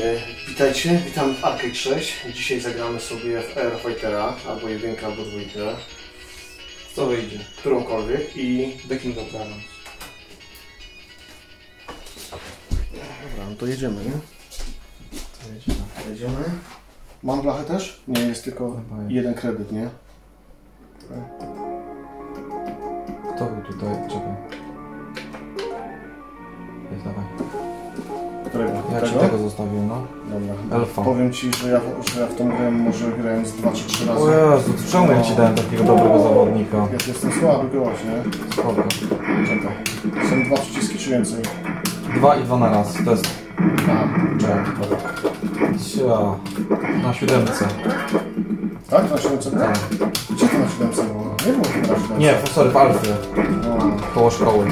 Witajcie, witam w Arcade 6. Dzisiaj zagramy sobie w Air Fightera, albo 1, albo 2. Co wyjdzie? Którąkolwiek i... The King of Dragons. Dobra, no to jedziemy, nie? Jedziemy. Mam blachę też? Nie, jest tylko jeden kredyt, nie? Kto był tutaj? Czekaj. Jest, dawaj. Którego? Ja ci tego zostawiłem, no. Dobra. Elfa. Powiem ci, że ja w tą grę może grałem z 2 czy 3 razy. O Jezu, czemu ja ci dałem takiego dobrego zawodnika? Ja jestem słaby gość, nie? Spoko. Czekaj. Są 2 przyciski czy więcej? 2 i 2 na raz. To jest... A, Cia. Na 7. tak? Na 7 było? Tak. Gdzie to na 7 było? Nie było chyba na 7. Nie, sorry, w Alfie. No. Koło szkoły.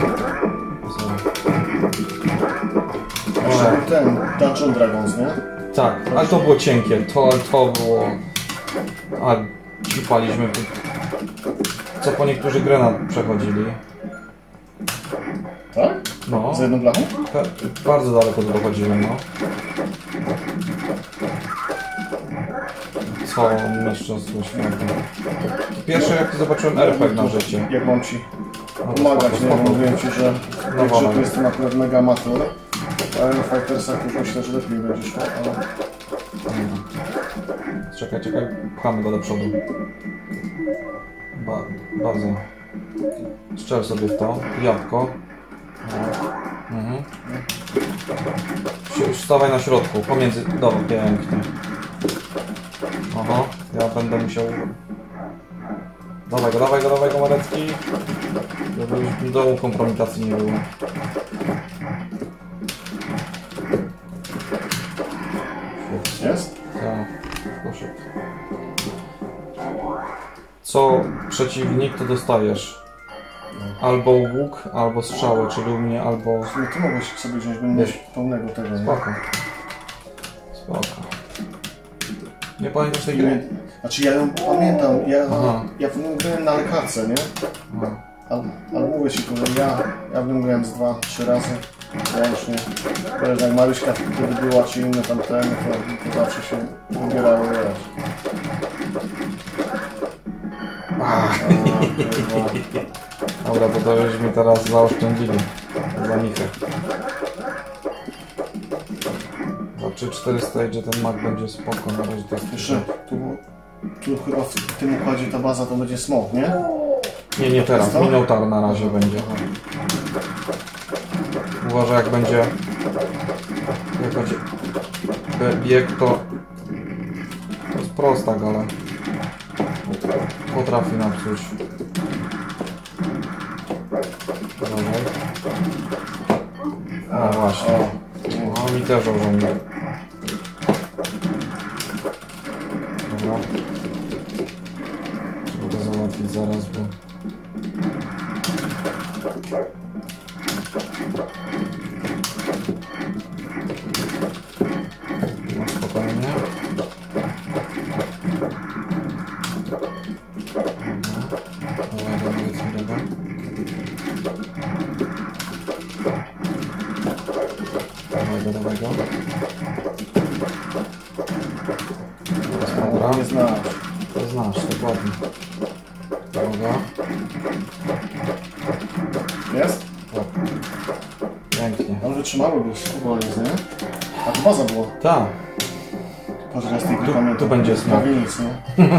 Jeszcze był ten Dungeon Dragons, nie? Tak, ale to było cienkie. To było... A, dziupaliśmy. Co po niektórzy grę przechodzili. Tak? No. Za jedną blachą? Bardzo daleko dochodziłem, no. Co mistrzostwo świata. Pierwszy jak zobaczyłem RPG na życie. Jak mam ci No, pomagać, spoko. nie? Mówiłem ci, że No, jak no. to jestem akurat mega amator. A Air Fightersach już myślę, że lepiej będzie szło, ale... Czekaj, pchamy go do przodu. Bardzo. Strzel sobie w to. Jabłko. Mhm. Stawaj na środku, pomiędzy... Dobra, pięknie. Aha, ja będę musiał... Dawaj go, Marecki. Żeby już dołu kompromitacji nie było. Jest? Tak, poszedł. Co przeciwnik, to dostajesz albo łuk, albo strzały, czyli u mnie, albo... No ty mogłeś sobie wziąć, będę mieć pełnego tego, nie? Spoko. Nie pamiętasz tej gry? Znaczy ja ją pamiętam, Aha. ja w nią grałem na arkace, nie? Ale mówię ci, że ja w nią grałem z 2-3 razy łącznie. Wiesz, jak Maryśka wtedy była, czy inne tamtemy, to zawsze się wybierało grać. Dobra, to już mi teraz zaoszczędzili. Za Michę. Za 3-4 stage ten Mac będzie spoko, na razie to jest... Jeszcze tu chyba w tym układzie ta baza to będzie smok, nie? Nie teraz, Minotaur na razie będzie. Uważaj, jak będzie bieg, to jest prostak, ale potrafi napsuć. Uważaj. O właśnie. No mi też urządzi. Dobra. Trzeba to załatwić zaraz, bo... No spokojnie. Dawaj go. Dobra. Nie znasz. To znasz, dokładnie. Droga. Jest? Tak. Pięknie. On wytrzymały był skubolic, nie? A to baza była. Tak. Patrz, ja z tej gry pamiętam. Tu będzie smok. Prawie nic, nie?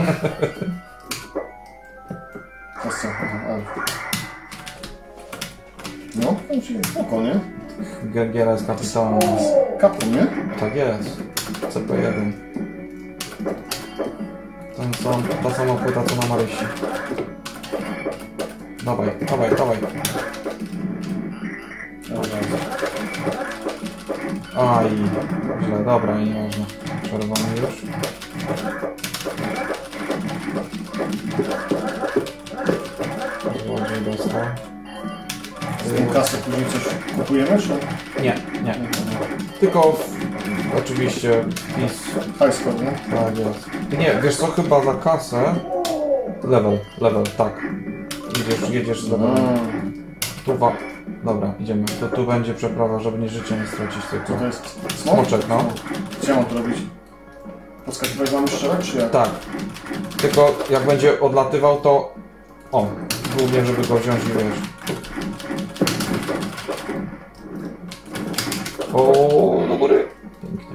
To co? No, to ci spoko, nie? Giera jest kapitalna. Capcom, nie? Tak jest. CP1. Ta sama płyta co na Marysi. Dawaj. Aj, źle, dobra, nieważne. Przerwamy już. Bardziej dostał. Z tym kasy później coś kupujemy, czy? Nie. Tylko oczywiście wpis. High score, nie? Tak jest. Nie, wiesz co, chyba za kasę. Level, tak. Jedziesz z levelem. Dobra, idziemy. To tu będzie przeprawa, żeby nie życie nie stracić tylko. To jest Smoczek, no. Co ja mam tu robić? Podskakiwać mamy strzelać, czy jak? Tak. Tylko jak będzie odlatywał, to... O, głównie, żeby go wziąć i wiesz. O, do góry. Pięknie.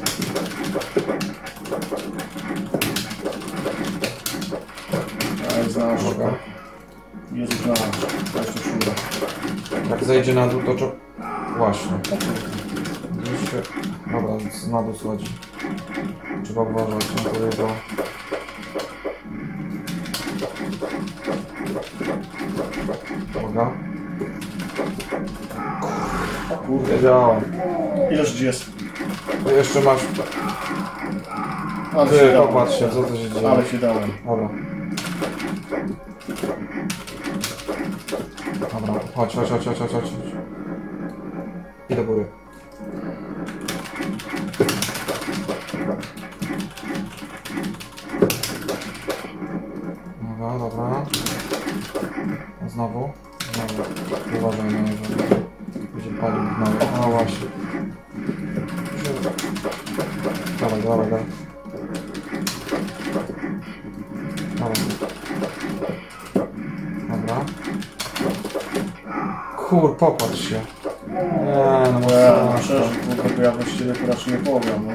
Ale znasz, jest znasz, to jeszcze szura. Jak zejdzie na dół, to trzeba... Właśnie. Gdzieś się... Dobra, na dół schodzi. Trzeba uważać na to jego... Uwaga. Kurde, wiedziałem. Ileż gdzie jest? To jeszcze masz... Ale Ty, się dałem. popatrz się, co to się dzieje. Ale się dałem. Dobra. Dobra, chodź. I do góry. Dobra. Znowu. Uważaj na niego. Będzie palił znowu. O, właśnie. Dawaj. Dobra. Kur, popatrz się. Nie, no Ja, mocno. szczerze, bo ja właściwie to raczej nie powiem, no.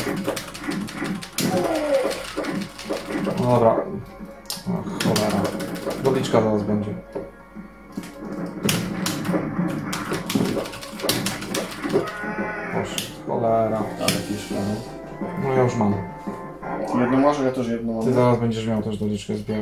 No dobra. O, cholera. Doliczka zaraz będzie. Poszedł. Cholera. Ale jakieś mamy. No ja już mam. Jedno masz, ja też jedno mam. Ty zaraz będziesz miał też doliczkę zbierać.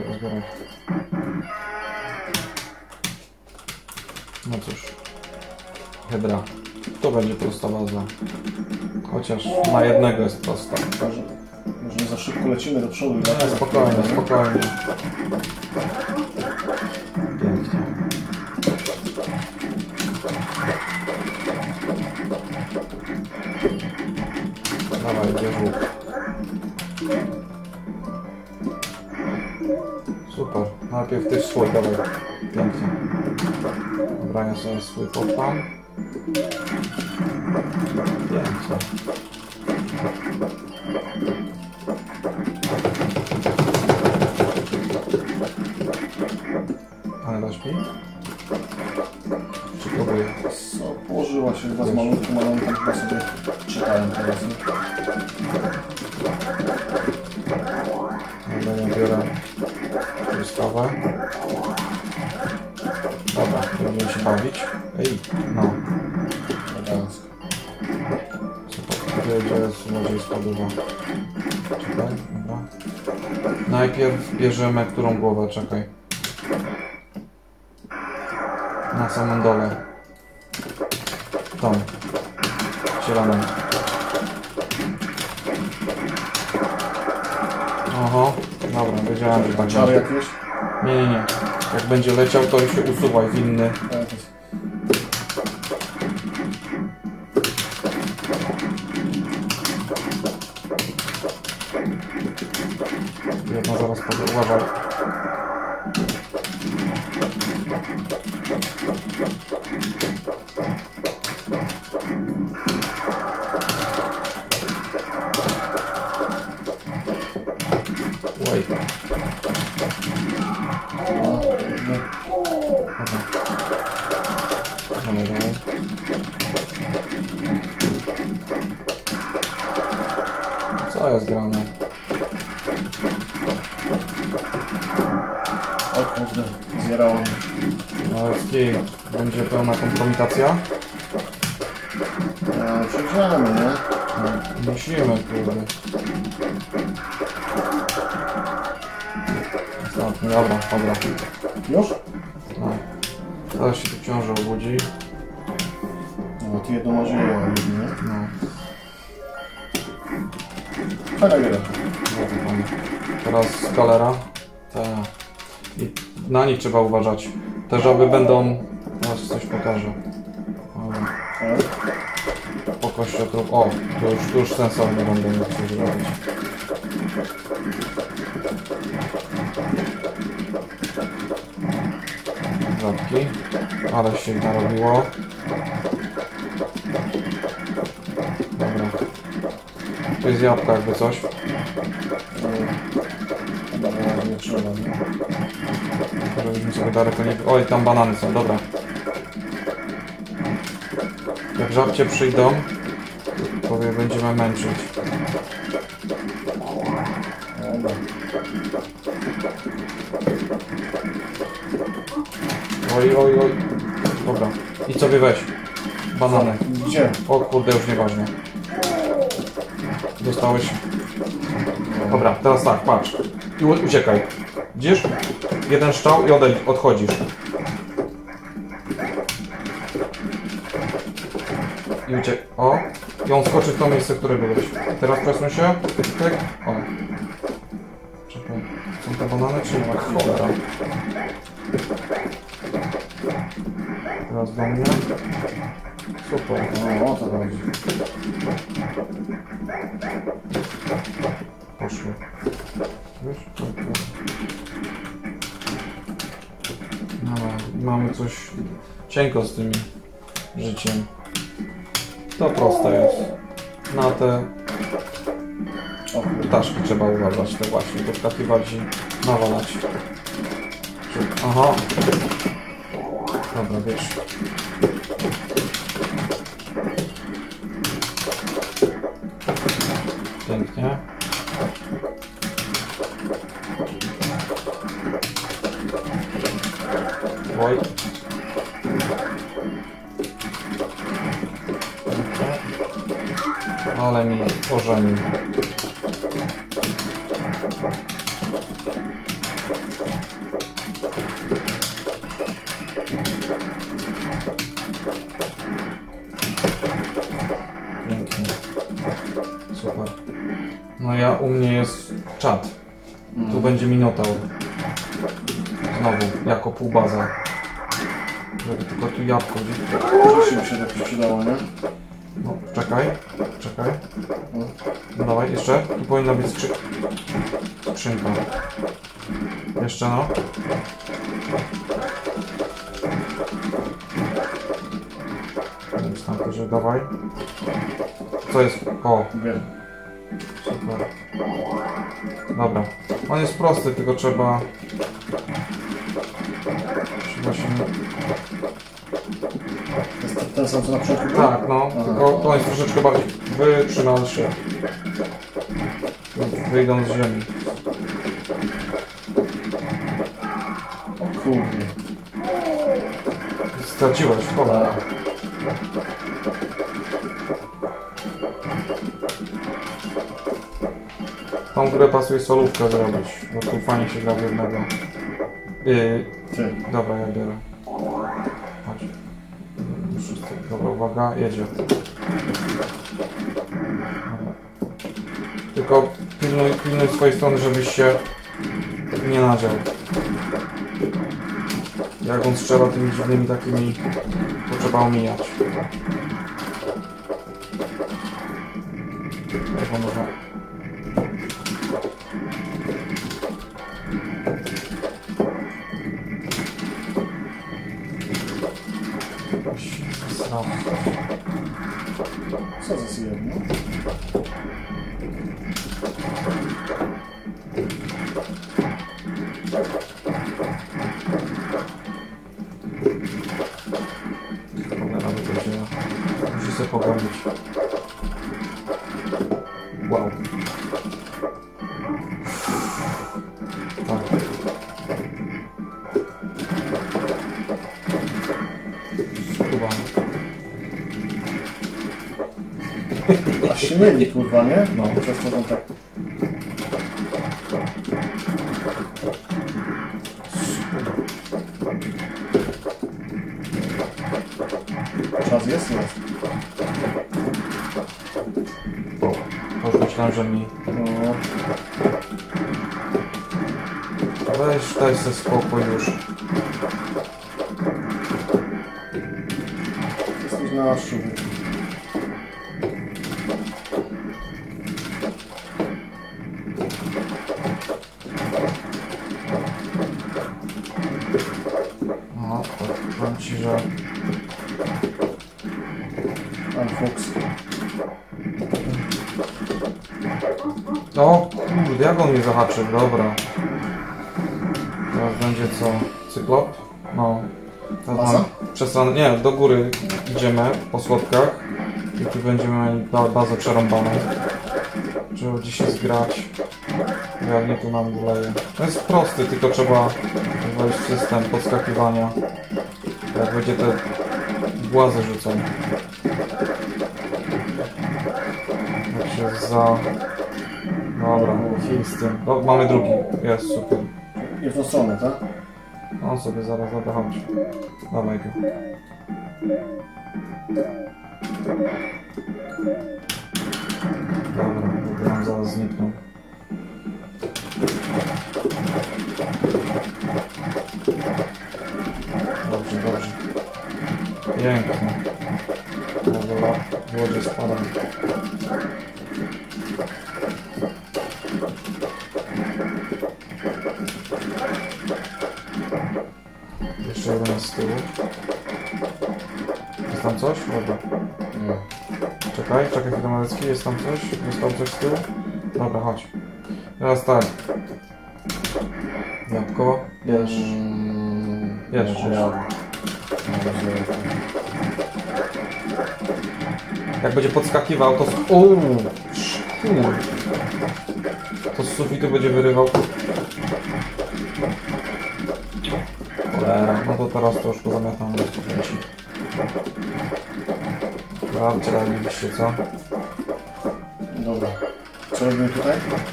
No cóż. Hydra. To będzie prosta baza. Chociaż na jednego jest prosta. Może nie za szybko lecimy do przodu. Nie, spokojnie. Pięknie. Dawaj, bierz łuk. Super. Najpierw ty swój, dawaj. Pięknie. Dobra, ja sobie swój podpam. Pięknie. Ale dasz mi? Czy próbuję? Co, położyła się chyba z malutką, ale oni tam chyba sobie czekają teraz, nie? Dobra, ja biorę sprawę. Dobra, będziemy się bawić. Ej, no. Elegancko. Co to jest bardziej spadowa? Czekaj, dobra. Najpierw bierzemy którą głowę, czekaj. Na samym dole. Tą. Zieloną. Oho, dobra, wiedziałem, że tak Czary będzie. jakieś? Nie. Jak będzie leciał, to się usuwaj w inny. Jedna zaraz podał, uważaj. Oj. No, Dalej. Co jest grane? o kurde, zjerało mnie. No jest będzie pełna kompromitacja? Przejdziemy, nie? No, musimy, kurde. Ostatni, dobra. Już? No. Teraz się tu książę obudzi. No, ty jedno masz, ja jedno, No. Fajna gra. Bardzo fajnie. Teraz skalera. I na nich trzeba uważać. Te żaby będą... Teraz coś pokażę. Dobra. Ale? Po kościotrup. O, to już sensownie będą mieć coś robić. Żabki. Ale się ich narobiło. Dobra. Tu jest jabłka jakby coś. Chyba nie trzeba, nie? Żebyśmy sobie daleko nie... Oj, tam banany są, dobra. Jak żabcie przyjdą, to je będziemy męczyć. Dobra. Oj, oj, oj. Dobra. I sobie weź. Banany. Gdzie? O kurde, już nieważne. Dostałeś. Dobra, teraz tak, patrz. I uciekaj. Widzisz? Jeden strzał i odchodzisz. I uciek. O! I on skoczy w to miejsce, w które byłeś. Teraz przesuń się. Tak. O. Czekaj. Są te banany czy nie? Cholera. Teraz do mnie. Super. O to chodzi. Poszły. Wiesz? No, mamy coś cienko z tym życiem. To proste jest. Na te ptaszki trzeba uważać, te właśnie, podskakiwać i nawalać. Aha. Dobra, wiesz. Pięknie. Oj. Ale mi ożenił. Pięknie. Super. No ja u mnie jest czat. Tu będzie minotaur. Znowu, jako półbaza. Żeby tylko tu jabłko gdzieś. Rzeczywiście mi się tak przydało, nie? No, czekaj, czekaj. No dawaj, jeszcze. Tu powinna być skrzynka. Jeszcze no. Więc tam też dawaj. Co jest? O, Wiem. super. Dobra. On jest prosty, tylko trzeba... Trzeba się... To jest ten sam co na początku? Tak, no. Tylko to jest troszeczkę bardziej wytrzymalszy. Wyjdą z ziemi. O kurde. Straciłeś, dobra. Tą grę pasuje solówkę zrobić, bo tu fajnie się gra w jednego. Ty. Dobra, ja biorę. Chodź. Wszyscy. Dobra, uwaga, jedzie. Dobra. Tylko pilnuj swojej strony, żebyś się nie nadział. Jak on strzela tymi dziwnymi takimi, to trzeba omijać. Chyba można... Co za jedno? Cholera wychodziła. Muszę sobie pogłębić. Wow. Tak. Skubany. Aż się mieli, kurwa, nie? No. Przez to tam tak. Czas jest? Jest. O, już myślałem, że mi... No. Weź, daj sobie spokój już. Jesteś na szubie. No, powiem ci, że... Pan Fuchs. O kurde, jak on mnie zahaczył, dobra. Teraz będzie co? Cyklop? No. Teraz Baza? mam przesrane, nie, do góry idziemy po schodkach. I tu będziemy mieli bazę przerąbaną. Trzeba gdzieś się zgrać. Jak nie, tu nam wleje. To jest prosty, tylko trzeba wejść w system podskakiwania. Jak będzie te głazy rzucą. Jak się za... Dobra, film z tym. O, mamy drugi. Jest, super. I w tą stronę, tak? On sobie zaraz chodź. Dawaj go. Dobra, on zaraz zniknął. Dobrze, dobrze. Pięknie. Dobra, w łodzie spadam. Jeszcze jeden jest z tyłu. Jest tam coś? Dobra. Nie. Czekaj chwilę Malecki, jest tam coś? Jest tam coś z tyłu? Dobra, chodź. Teraz tak. Jabłko, bierz. Bierz. Jak będzie podskakiwał, to... To z sufitu będzie wyrywał. Cholera, no to teraz to już pozamiatam do studenci. Sprawdźcie, robiliście, co? Dobra. Co robimy tutaj?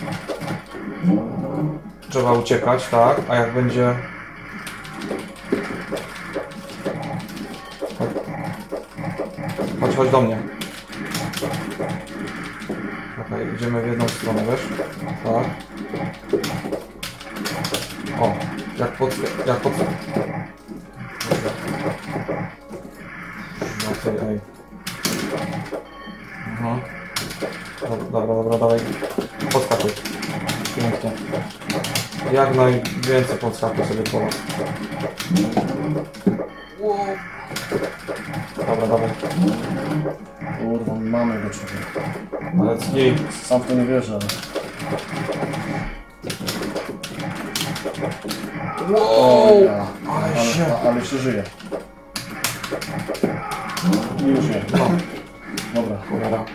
Trzeba uciekać, tak? A jak będzie... Chodź do mnie. Okej, idziemy w jedną stronę, wiesz? Tak. O, jak pod... Okej, ej. Aha. Dobra, dawaj. Podskakuj. Pięknie. Jak najwięcej podskakuj sobie pola. Dobra, dawaj. Kurwa, mamy go człowieka. Ale zgij. Sam w to nie wierzę, ale... Wow! Ja. Ale się żyje. Nie żyje. No, Dobra, cholera.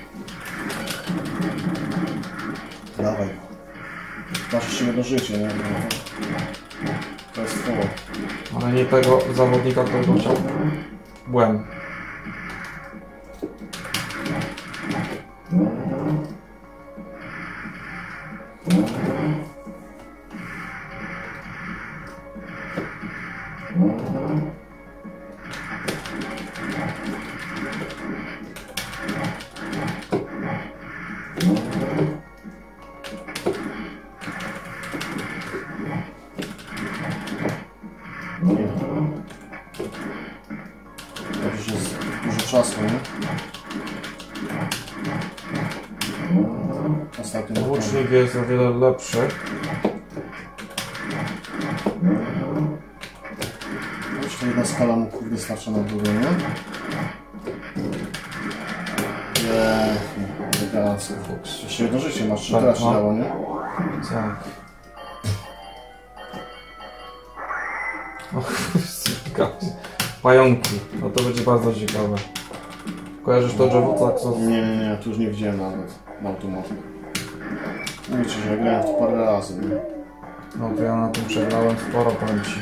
dawaj. Masz jeszcze jedno życie, nie? To jest twoje. Ale nie tego zawodnika, którego chciał. Byłem. To już jest dużo czasu, nie? Ostatnio Łucznik jest o wiele lepszy. jeszcze jedna skala mu kurde starcza na drugą, nie? Elegancko. Jeszcze jedno życie masz, czy Tak, teraz się no. dało, nie? Tak. Pająki. No to będzie bardzo ciekawe. Kojarzysz to drzewo? Tak, co... Nie, tu już nie widziałem nawet na automaty. Mówię ci, że ja grałem w to parę razy, nie? No to ja na tym przegrałem sporo, powiem ci.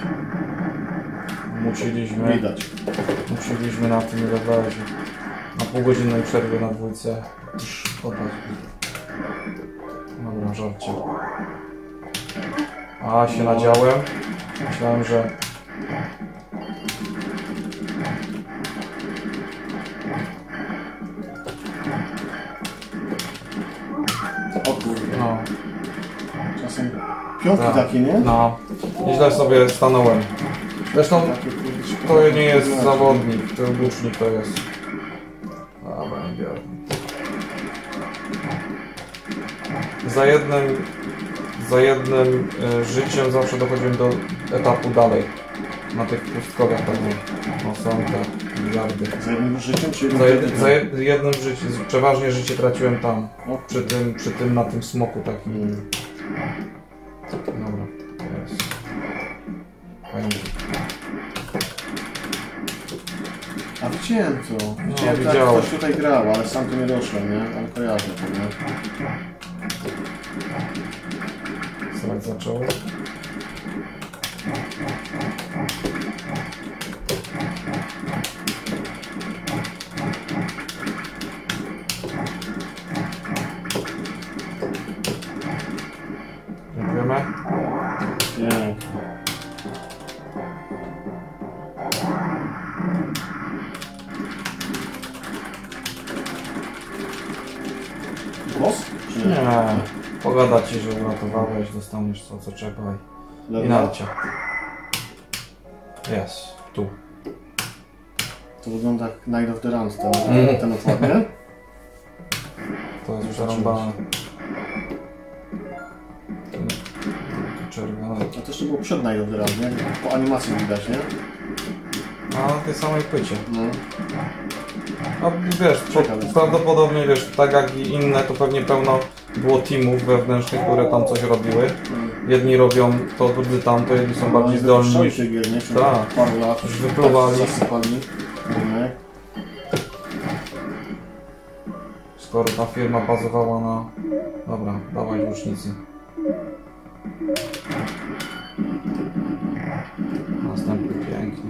Musieliśmy na tym levelie. Na półgodzinnej przerwie na dwójce. Już oddać. Dobra, żarcie. A, się nadziałem. Myślałem, że... O kurde. No, Czasem piątki Tak. takie, nie? no. Nieźle sobie stanąłem. Zresztą Takie, kurde, to nie jest zawodnik, to łucznik to jest. Dobra, nie biorę. Za jednym życiem zawsze dochodziłem do etapu dalej. Na tych pustkowiach pewnie. No są te miliardy. Za jednym życiem czy Za jednym życiem, przeważnie życie traciłem tam. No. Przy tym na tym smoku takim. Dobra, teraz. Fajnie. A widziałem to. No, Widziałem, jak widziałem. ktoś tutaj grał, ale sam tu nie doszłem, nie? Ale kojarzę to, nie? Srak zaczął. Dziękujemy. Nie. Boss? Czy nie? Nie, pogada ci, że uratowałeś, dostaniesz co trzeba i Lewa? narcia. Jest, tu. To wygląda jak Night of the Round, Mhm. ten otwór, nie? To jest przerąbane. Czerwone. A to jeszcze było przed Night of the Round, nie? Po animacji widać, nie? A na tej samej płycie. No. No wiesz, Ciekawe. prawdopodobnie wiesz, tak jak i inne, to pewnie pełno było teamów wewnętrznych, które tam coś robiły. Jedni robią to, drudzy tamto, jedni są bardziej zdolni niż... się gier, nie? Czy Tak. Parę lat Już wypluwali. Zasypali. Nie? Skoro ta firma bazowała na... Dobra, dawaj łucznicy. Następny pięknie.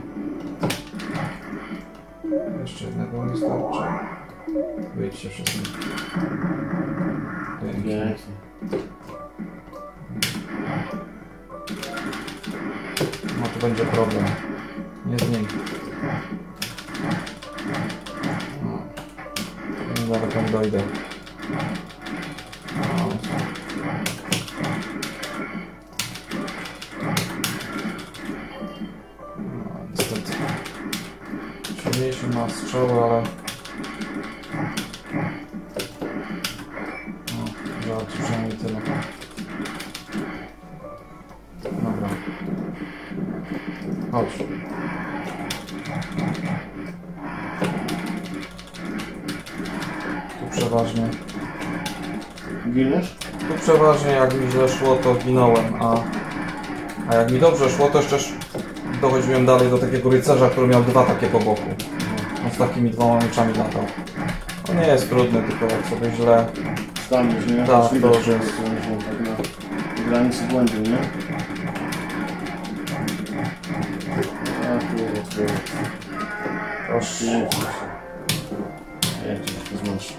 Jeszcze jednego nie starczy. Wyjdźcie wszyscy. Pięknie. Pięknie. No to będzie problem. Nie z nim. No. Daleko nie dojdę. No. No, niestety. Silniejszy ma strzały, ale... No, żarcie przynajmniej tyle. Dobra. Chodź. Tu przeważnie... Giniesz? Tu przeważnie jak mi źle szło, to ginąłem, a jak mi dobrze szło, to jeszcze dochodziłem dalej do takiego rycerza, który miał dwa takie po boku. On z takimi dwoma mieczami latał. To nie jest trudne, tylko jak sobie źle... Staniesz, nie? Tak, Widać, to że jest. jest tak na granicy błędu, nie? A kurwa, Proszę. pięknie. Pięknie, to znaczy.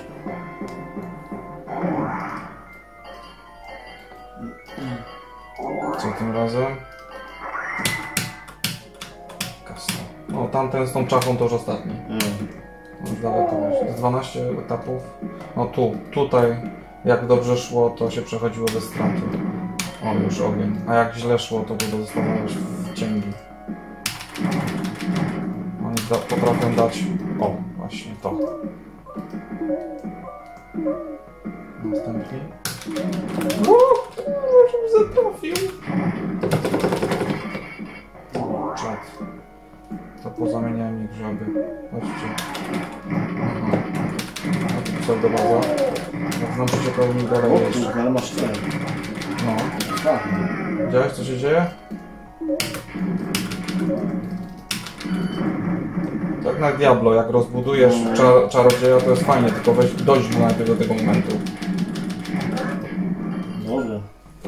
Co tym razem? Kasa. No tamten z tą czachą to już ostatni. Już daleko jest 12 etapów. No tutaj jak dobrze szło, to się przechodziło bez straty. O, już ogień. A jak źle szło, to pozostawałeś w cięgi. Oni potrafią dać... O, właśnie to. Następnie. Żebym zatrafił. Czad. To pozamieniałem ich żaby. Chodźcie. Aha. A tu pseudobaza. Jak znaczycie, to mi dalej O jeszcze. kurwa, ale masz cztery. No. Tak. Widziałeś, co się dzieje? Tak na Diablo, jak rozbudujesz czarodzieja, to jest fajnie, tylko dojść najpierw do tego momentu. Dobrze.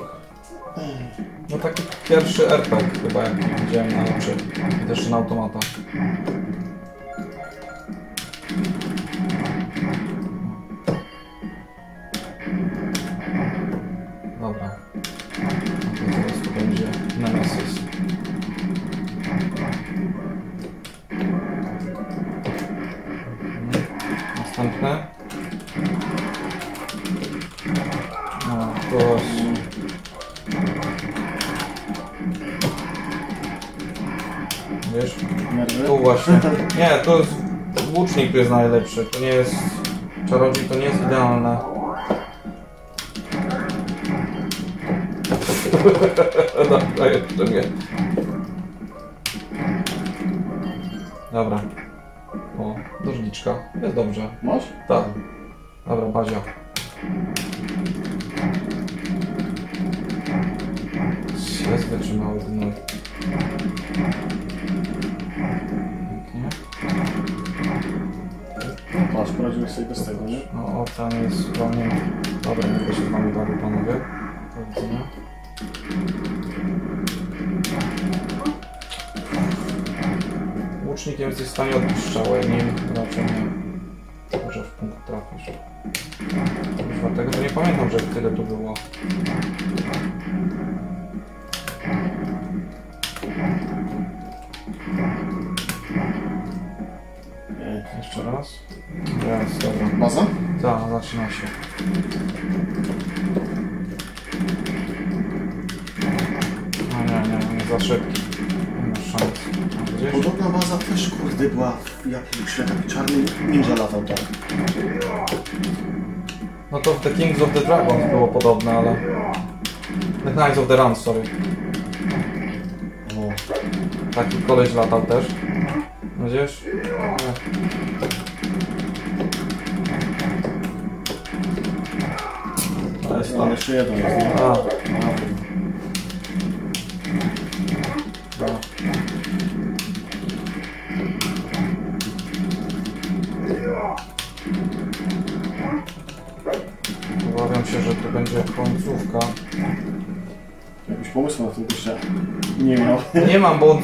No taki pierwszy RPG chyba, jak widziałem najlepszy. I też na automata. Dobra. No to teraz tu będzie Nemesis. Następne. No, to jest... Wiesz? Nerwy? Tu właśnie. Nie, to jest... Łucznik tu jest najlepszy. To nie jest... Czarodziej to nie jest idealne. Dobra, jeszcze nie. Dobra. O, dożliczka. Jest dobrze. Masz? Tak. Dobra, Bazia. Jest wytrzymały gnój. Pięknie. Masz, poradziłeś sobie bez tego, nie? No, ocean jest chyba nie... Dobra, nie się z wami bawię, panowie. Do widzenia. Łucznikiem jesteś w stanie odbić strzałę, nim raczej nie. Może w punkt trafisz. Już tego to nie pamiętam, że tyle tu było. Jeszcze raz. Jest, dobra. Baza? Tak, zaczyna się. No nie, za szybki. Nie masz szans. Gdzieś? Podobna baza też, kurde, była w jakimś taki czarny ninja latał tak. No to w The Kings of the Dragons było podobne, ale... The Knights of the Run, sorry. O. Taki koleś latał też. Widzisz? Ale jeszcze jeden jest, nie? A, obawiam się, że to będzie końcówka. Jakiś pomysł na tym jeszcze nie miał. Nie mam, bo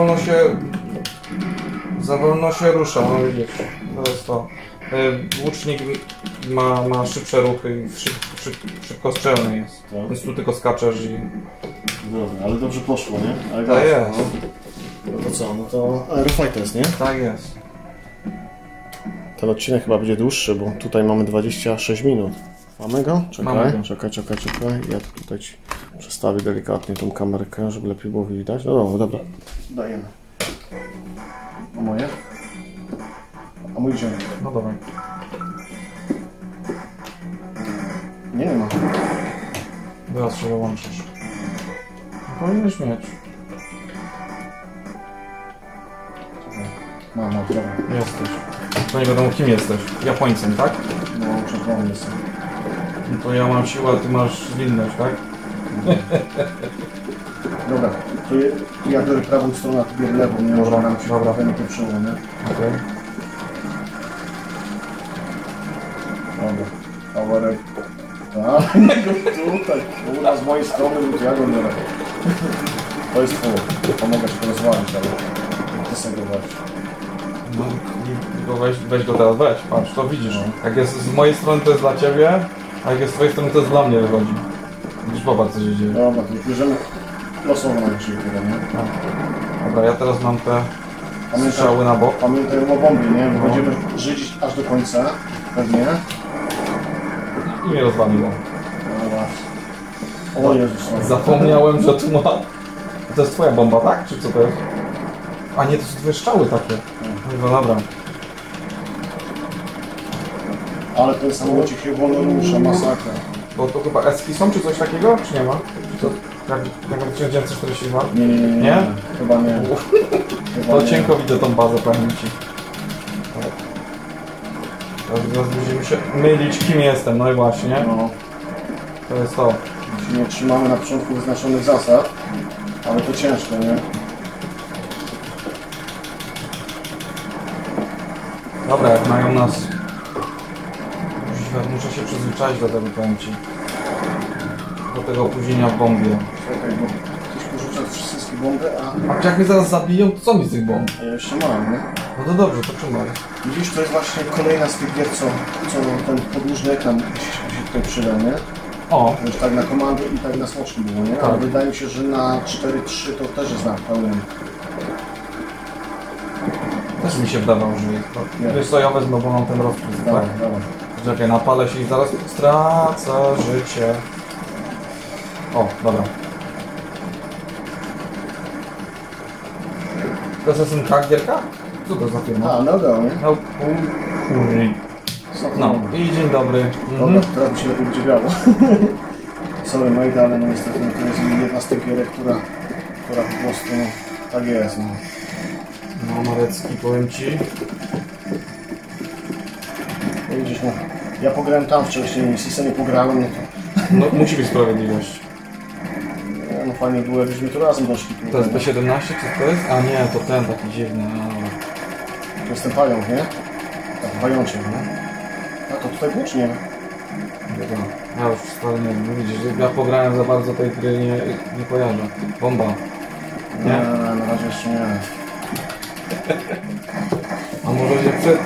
za wolno się rusza, no widzisz, to jest to. Łucznik ma szybsze ruchy i szybkostrzelny jest, Tak. więc tu tylko skaczesz i... Dobra, ale dobrze poszło, nie? Ale Tak jest. No to co, no to Aerofighter jest, nie? Tak jest. Ten odcinek chyba będzie dłuższy, bo tutaj mamy 26 minut. Mamy go? Czekaj, Mamy go. czekaj. Ja tutaj ci przestawię delikatnie tą kamerkę, żeby lepiej było widać. No dobra. Dajemy. A moje? A mój gdzie? No dawaj. Nie ma. Teraz się dołączysz. No, powinieneś mieć. Mam, dobra. Jesteś. To nie wiadomo kim jesteś. Japońcem, tak? No, przepraszam, jestem. No to ja mam siłę, a ty masz zwinność, tak? Dobra, to ja biorę prawą stronę, a ty biorę lewą, nie może nam się Dobra. trochę nie poprzemy, nie? Okej. Dobra. Powerek. Tak, tutaj. Kurwa, z mojej strony lub ja go biorę. To jest twój. Pomogę ci go rozwalić, ale ty sobie go weź. No, tylko weź go teraz, weź, patrz, to widzisz. Jak jest z mojej strony to jest dla ciebie, a jak jest z twojej strony to jest dla mnie wychodzi. Widzisz, popatrz co się dzieje. Dobra, to bierzemy losowo na dzisiaj tyle, nie? Dobra, ja teraz mam te Pamiętaj- strzały na bok. Pamiętaj o bombie, nie? Bo będziemy żyć aż do końca, pewnie. I mnie rozwaliło. Dobra. O Jezus. Zapomniałem, że tu ma... To jest twoja bomba, tak? Czy co to jest? A nie, to są dwie strzały takie. No dobra. Ale ten samolocik się wolno rusza, masakra. Bo to chyba eski są, czy coś takiego? Czy nie ma? Czy to jak 1942? Nie? Nie? Chyba nie. Chyba To nie. cienko widzę tą bazę, powiem ci. Teraz będziemy się mylić, kim jestem, no i właśnie. No, To jest to. się nie trzymamy na początku wyznaczonych zasad, ale to ciężko, nie? Dobra, jak mają nas... Muszę się przyzwyczaić do tego, powiem ci. Do tego opóźnienia w bombie. Czekaj, bo ktoś porzuca wszystkie bomby, A jak mnie zaraz zabiją, to co mi z tych bomb? a ja jeszcze mam, nie? No to dobrze, to trzymaj. Widzisz, to jest właśnie kolejna z tych gier, co ten podłużny ekran się tutaj przydał, nie? O, Już tak na komandę i tak na smoczki było, nie? Ale Tak. wydaje mi się, że na 4.3 to też jest na pełnym. też mi się wydawało, że jest. Nie. Wiesz co, ja wezmę, bo mam ten rozpust, tak? Dawaj, dawaj. Czekaj, napalę się i zaraz stracę życie. O, dobra. To jest SNK gierka? Co to za firma? A, no go, nie? No, kurde. Co to No, robi? i dzień dobry. Dobra, teraz by się lepiej będzie grało. Sorry, mate, ale no niestety no, to jest jedna z tych gier, która po prostu no, tak jest. No. No, Marecki, powiem ci. No widzisz, no, ja pograłem tam wcześniej, Sisa nie pograłem, no to... No musi być sprawiedliwość. Nie, no fajnie było, jakbyśmy tu razem doszli. To jest B17, czy to jest? A nie, to ten taki dziwny. To jest ten pająk, nie? Tak, pajączek, nie? A to tutaj włócznie. Ja już wcale nie wiem, widzisz, ja pograłem za bardzo tej gry, nie kojarzę. Bomba. Nie, na razie jeszcze nie. A może się przed...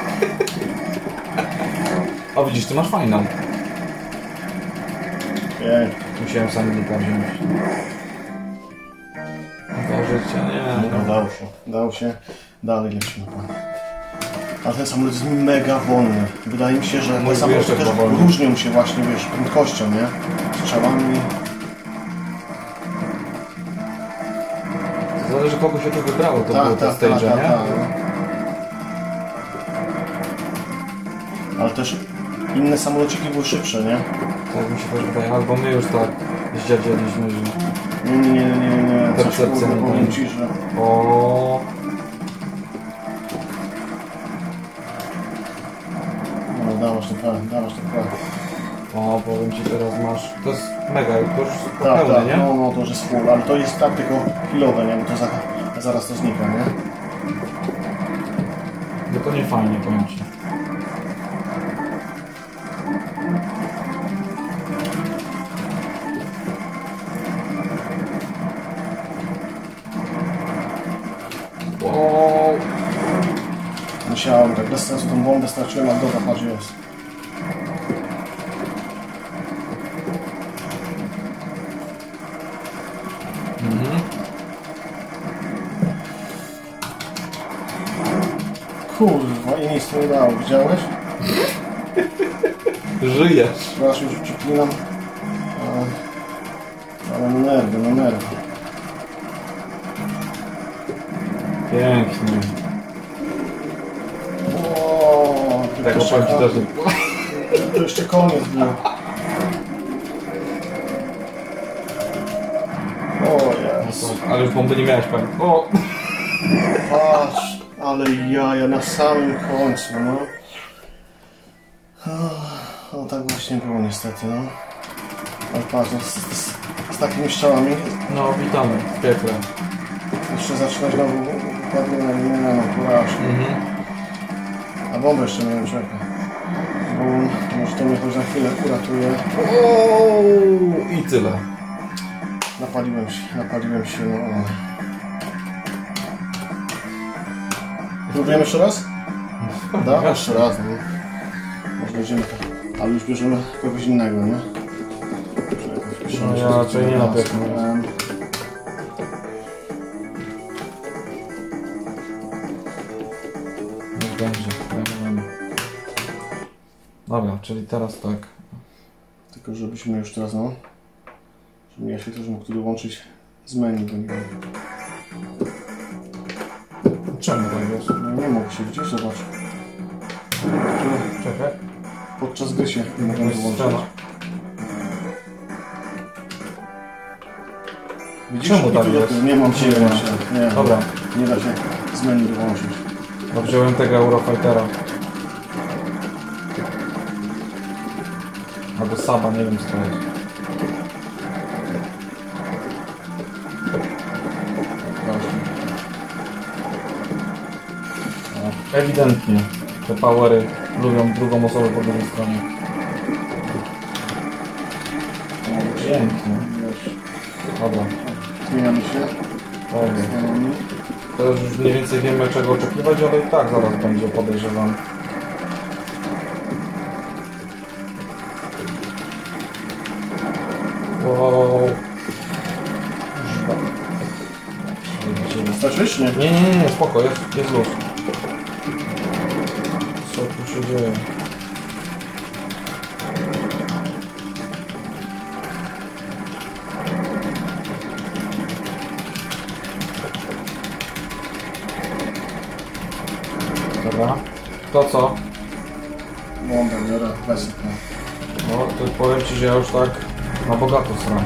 O widzisz, ty masz fajną. Jej. Musiałem samolota wziąć. Do życia, nie. No, dało się. Dalej lecimy. A ten samolot jest mega wolny. Wydaje mi się, że Mój te samoloty jeszcze też powolny. różnią się właśnie, wiesz, prędkością, nie? Strzałami. Zależy kogo się tu wybrało, to było te stage, nie? Ale też inne samolociki były szybsze, nie? Tak mi się też wydaje, albo my już tak zdziadzieliśmy, że... Nie. Coś Percepcja kurde, nie powiem będzie. ci, że... O, No, dawasz to prawo. o, powiem ci teraz masz... To jest mega, to już Tak, pełne, nie? no to już jest full, ale to jest tak tylko chwilowe, nie? Bo to zaraz to znika, nie? No to nie fajnie, powiem ci. O, Musiałem, tak bez sensu tą bombę straciłem, a dobra, patrz jest. Kurwa, i nic nie udało, widziałeś? żyjesz. Teraz już przeklinam. Ale no nerwy. Pięknie. O, Tego powiem ci też. to jeszcze koniec był. O Jezu. Ale już bomby nie miałeś pewnie. O! Patrz, ale jaja na samym końcu, no. No tak właśnie było niestety, no. Ale patrz, no, z takimi strzałami No, witamy w piekle. jeszcze zaczynać znowu układnie na nie, no porażkę. A bombę jeszcze nie wiem, czekaj. Bo może to mnie choć na chwilę uratuje. O! I tyle. Napaliłem się, no. Próbujemy jeszcze raz? Da? Jeszcze raz, no. Może będziemy tak. Ale już bierzemy kogoś innego, nie? No ja raczej nie na pewno. Niech będzie. Dobra, czyli teraz tak. Tylko żebyśmy już teraz, no. Żebym ja się też mógł tu dołączyć z menu, bo nie wiem. Czemu tak jest? No nie mogę się widzieć, zobacz. Czekaj. Podczas gry się nie możemy dołączyć. Widzisz? Czemu I tak tu jest? nie mam Dziwne. się. Nie, Dobra. Nie da się z menu dołączyć. Bo wziąłem tego Eurofightera. Albo Saba, nie wiem co to jest. Ewidentnie te powery lubią drugą osobę po drugiej stronie. Pięknie. Dobra. Zmieniamy się. Dobra. Teraz już mniej więcej wiemy czego oczekiwać, ale i tak zaraz będzie, podejrzewam. Wow. Słyszysz? Nie? Nie, spoko, jest luz. Co tu się dzieje? Dobra. To co? Bombę biorę, weź. No, to powiem ci, że ja już tak na bogato sram.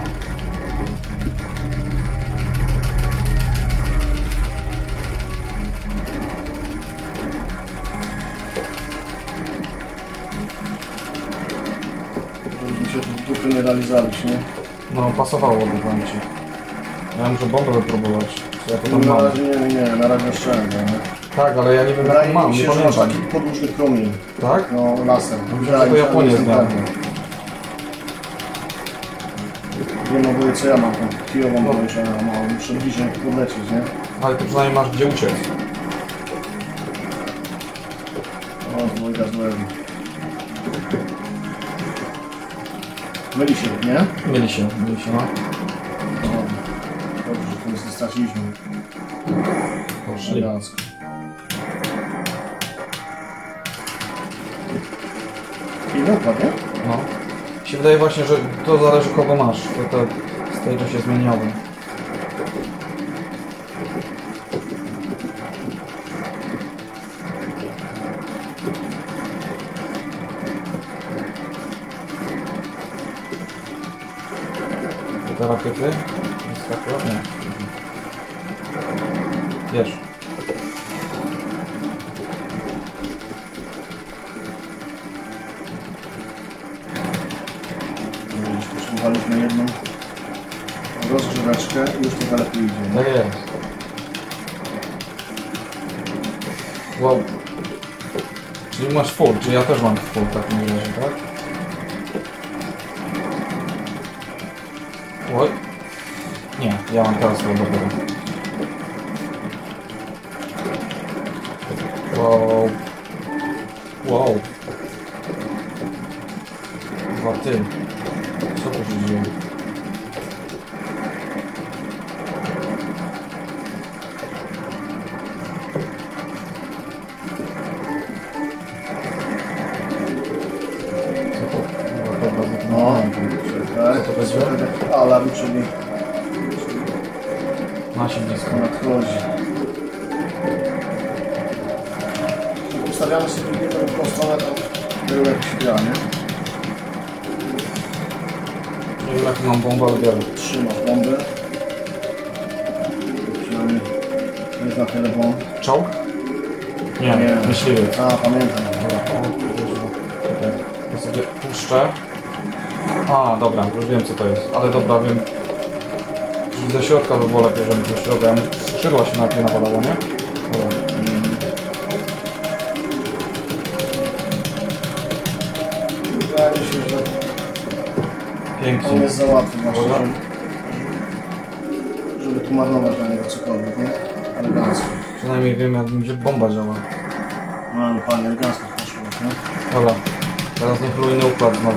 się tu dupy nie dali zabić, nie? No, pasowałoby wam ci. Ja muszę bombę wypróbować. Co ja to tam Na mam? razie nie, na razie oszczędzę, nie? Tak, ale ja nie wiem jaką Wydaje mam, mi nie się, że masz pamiętam. taki podłużny promień, Tak? no laser. Myślałem, że to Japonię jestem znam. pewny. Wiem ogólnie co ja mam, tą kijową broń, że muszę bliżej podlecieć, nie? Ale ty przynajmniej masz gdzie uciec. O, dwójka złego. Myli się, nie? Mieli się, no. No, dobrze, że to nie straciliśmy. Poszli. Elegancko. I dokładnie? No. Mi się wydaje właśnie, że to zależy kogo masz. To te stage się zmieniały. Te rakiety? Wyskakują? Nie. Wiesz. Potrzebowaliśmy jedną rozgrzeweczkę i już to lepiej idzie. Tak jest. Wow. Czyli masz full, czyli ja też mam full w takim razie, tak? Oj. Nie, ja mam teraz full dopiero. Wow. Wow. Chyba ty. Co tu się dzieje? No, Co to będzie? Alarm, czyli Nasi blisko. nadchodzi. Ustawiamy sobie w tą stronę, to był jakiś gra, nie? Nie wiem jaki mam bombę, ale biorę. Trzymasz bomby. Przynajmniej jest na tyle bomb. Czołg? Nie, Nie. myśliwiec. A, pamiętam. Dobra, o, czekaj. Ja sobie puszczę. A, dobra, już wiem co to jest. Ale dobra, wiem. Ze środka by było lepiej, żeby do środka. Skrzydła się najpierw napadało, nie? Dobra. Wydaje mi się, że on Pięknie. jest za łatwy właśnie, Dobra. żeby tu marnować na niego cokolwiek, nie? Elegancko. Przynajmniej wiem jak gdzie bomba działa. No ale panie, elegancko poszło, nie? Dobra. Teraz niechlujny układ znowu.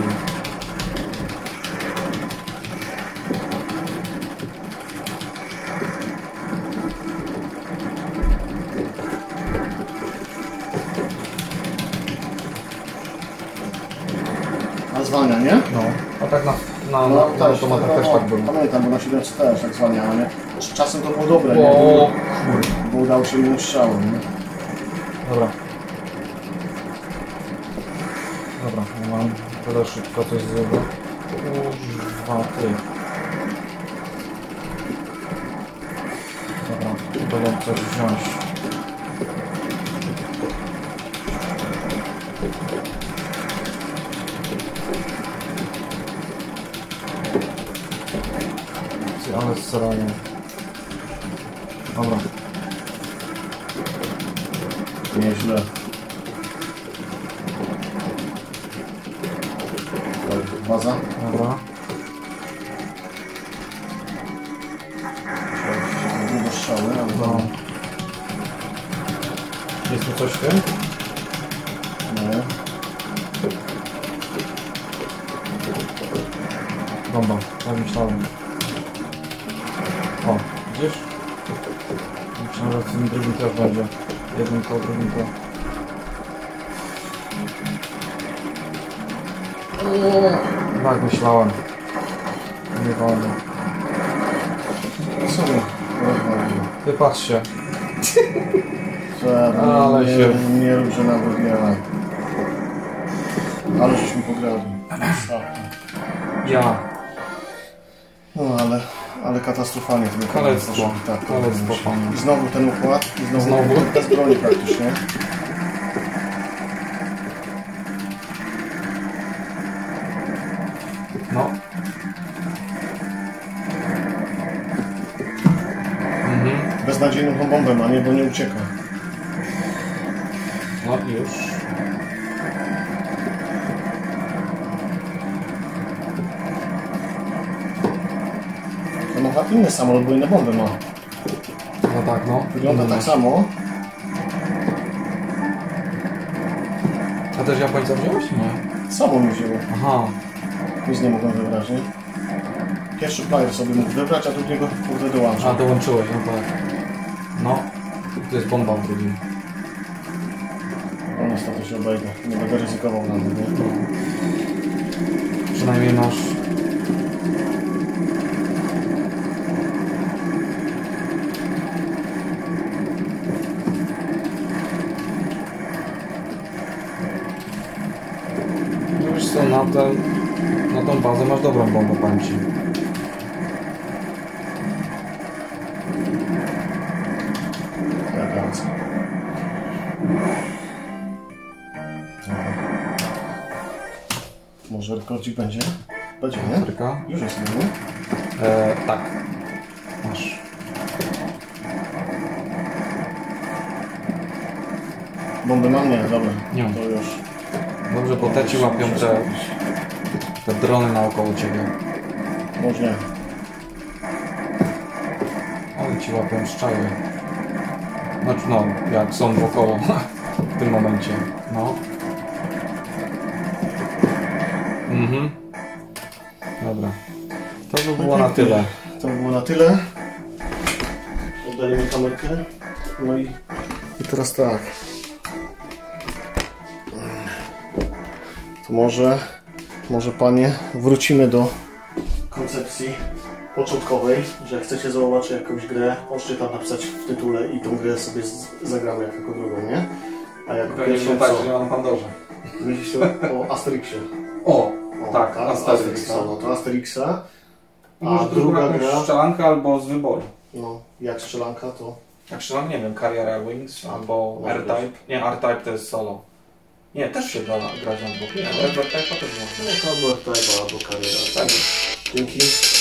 A zwalnia, nie? No. A tak na automatach też tak było. Pamiętam, bo na 700 też tak zwalniało, nie? Czasem to było dobre, nie? O, Bo udało się minąć strzału, nie? dobra. Dobra, ja mam tyle szybko coś zrobię. Kurwa, ty. Dobra, to mam coś wziąć. Ty, ale srają. Dobra. Nieźle. Baza. Dobra. Długo strzały, ale No. Jest tu coś w tym? nie. Bomba, tak myślałem. O, widzisz? Myślałem, że w tym drugim też będzie. Jednym to, drugim to. Tak myślałem. Nie wolno. Co my? Ty patrzcie. Ale Ale nie, się- nie rób, że nawet nie ma. Ale żeśmy pograli. Ja. No ale katastrofalnie to Kalectwo. poszło. Tak, Kalectwo, musi. panie. I znowu ten układ, i znowu Znowu? bez broni praktycznie. beznadziejną tą bombę ma, nie? Bo nie ucieka. No już. To ma chyba inny samolot, bo inne bomby ma. No tak, no. Wygląda tak samo. A też Japońca wziąłeś? Nie. Samo mi wzięło. Aha. Nic nie mogłem wybrać, nie? Pierwszy player sobie mógł wybrać, a drugiego kurde dołączył. A, dołączyłeś, no tak. No. Tu jest bomba w drugim. No niestety się obejdę. Nie będę ryzykował na tym, nie? Przynajmniej masz... No wiesz co, na tą bazę masz dobrą bombę, powiem ci. Elegancko. Może rekordzik będzie? Będzie, nie? Afryka? Już jest, nie? Tak. Masz. Bomby mam? Nie, dobra. Nie. To już. Dobrze, bo te ci łapią te drony naokoło ciebie. Może nie. Ale ci łapią strzały. Znaczy no, jak są wokoło w tym momencie. No. Mhm. Dobra. To by było na tyle. To by było na tyle. Oddajemy kamerkę. No i teraz tak. To może panie, wrócimy do koncepcji początkowej, że jak chcecie zobaczyć jakąś grę, możecie tam napisać w tytule i tą grę sobie zagramy jako drugą, nie? A jako pierwszą co? na Pandorze. Myślisz o Asterixie. O, tak, Asterix. No to Asterixa. A Może druga gra, strzelanka albo z wyboru. no jak strzelanka to... Jak strzelam, nie wiem, Carriera Wings albo może R-Type. Nie, R-Type to jest solo. Nie, też się da grać na dwóch. Nie, R-Type też można. No to albo Type, albo Carriera. Tak. Dzięki.